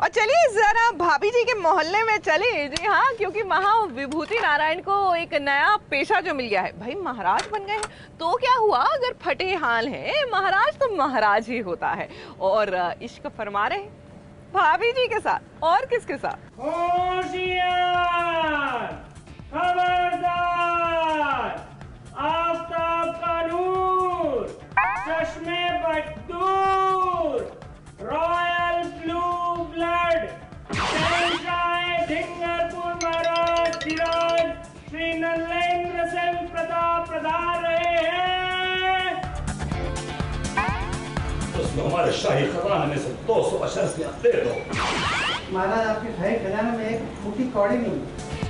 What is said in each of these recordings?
चलिए जरा भाभी जी के मोहल्ले में चले। जी हाँ, क्योंकि वहाँ विभूति नारायण को एक नया पेशा जो मिल गया है। भाई महाराज बन गए हैं तो क्या हुआ, अगर फटे हाल है महाराज तो महाराज ही होता है। और इश्क फरमा रहे हैं भाभी जी के साथ और किसके साथ। होशियार, खबरदार, आफताब का नूर, चश्मे बदूर, रॉयल ब्लू ब्लड, शहंशाह धिंगरपुर महाराज धीराज श्री नरेंद्र सिंह प्रताप पधार रहे हैं। उसमें हमारे शाही खजाने में से 200 अशर्फियां दे दो। महाराज आपके शाही खजाने में एक फूटी कौड़ी नहीं।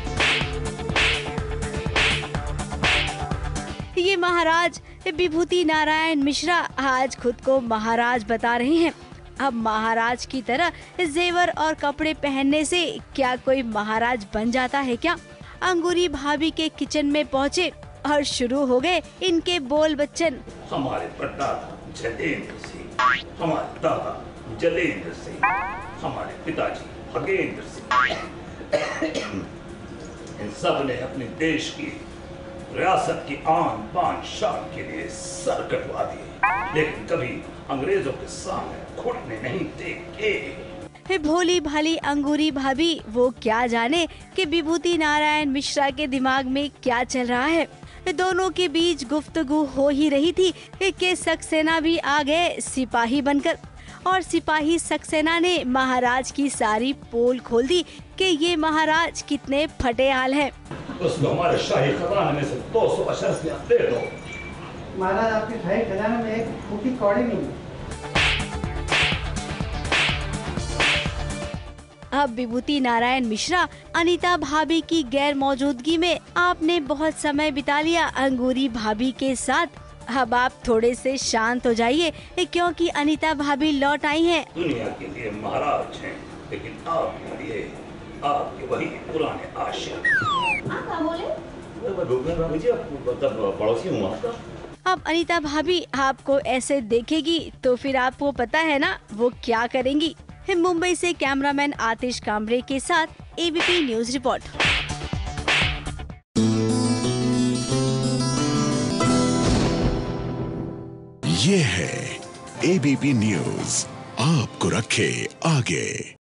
ये महाराज विभूति नारायण मिश्रा आज खुद को महाराज बता रहे हैं। अब महाराज की तरह जेवर और कपड़े पहनने से क्या कोई महाराज बन जाता है क्या। अंगूरी भाभी के किचन में पहुँचे और शुरू हो गए इनके बोल बच्चन। हमारे परदादा जलेंद्र सिंह, हमारे दादा जलेंद्र सिंह, हमारे पिताजी खगेंद्र सिंह, इन सब ने अपने देश की रियासत की आन बान शान के लिए सर कटवा दिए, लेकिन कभी अंग्रेजों के सामने घुटने नहीं टेके। भोली भाली अंगूरी भाभी वो क्या जाने कि विभूति नारायण मिश्रा के दिमाग में क्या चल रहा है। दोनों के बीच गुफ्तगू हो ही रही थी कि सक्सेना भी आ गए सिपाही बनकर, और सिपाही सक्सेना ने महाराज की सारी पोल खोल दी कि ये महाराज कितने फटे हाल हैं। उसमें हमारे शाही खजाने में से 200 अशर्फियां दे दो। महाराज आपके शाही खजाने में एक फूटी कौड़ी नहीं। अब विभूति नारायण मिश्रा अनीता भाभी की गैर मौजूदगी में आपने बहुत समय बिता लिया अंगूरी भाभी के साथ। अब आप थोड़े से शांत हो जाइए क्योंकि अनीता भाभी लौट आई हैं। दुनिया के लिए महाराज हैं, लेकिन आपके लिए आपके वही पुराने आशिक। पड़ोसी हूँ आपका। अब अनीता भाभी आपको ऐसे देखेगी तो फिर आपको पता है ना वो क्या करेंगी। मुंबई से कैमरामैन आतिश कामरे के साथ एबीपी न्यूज रिपोर्ट। ये है एबीपी न्यूज, आपको रखे आगे।